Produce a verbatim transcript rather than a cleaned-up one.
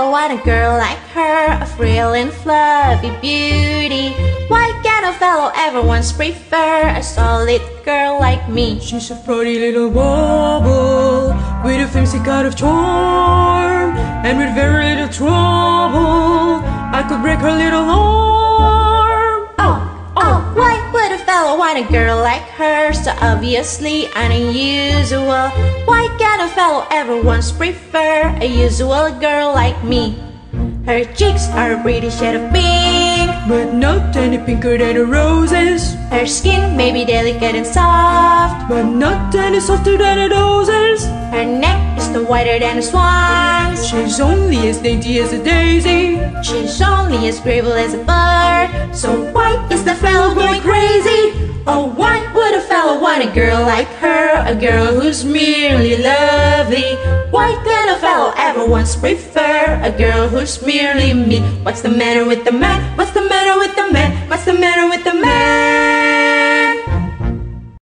fellow want a girl like her, a frail and fluffy beauty? Why can't a fellow ever once prefer a solid girl like me? She's a pretty little bauble with a fancy kind of charm, and with very little trouble I could break her little arm. Oh, oh, why would a fellow want a girl like her, so obviously unusual? Why can't a fellow ever once prefer a usual girl like me? Her cheeks are a pretty shade of pink, but not any pinker than the roses. Her skin may be delicate and soft, but not any softer than the roses. Her neck is no whiter than a swan's. She's only as dainty as a daisy. She's only as graceful as a bird. So why is the fellow going crazy? Oh, why would a fellow want a girl like her, a girl who's merely lovely? Why can a fellow ever once prefer a girl who's merely me? What's the matter with the man? What's the matter with the man? What's the matter with the man?